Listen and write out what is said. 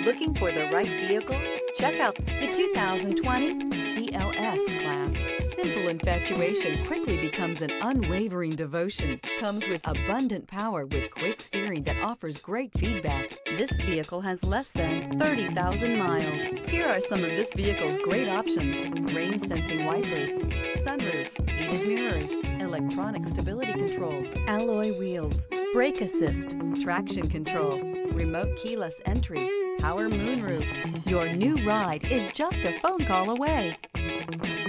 Looking for the right vehicle? Check out the 2020 CLS class. Simple infatuation quickly becomes an unwavering devotion. Comes with abundant power with quick steering that offers great feedback. This vehicle has less than 30,000 miles. Here are some of this vehicle's great options: rain sensing wipers, sunroof, heated mirrors, electronic stability control, alloy wheels, brake assist, traction control, remote keyless entry, power moonroof. Your new ride is just a phone call away.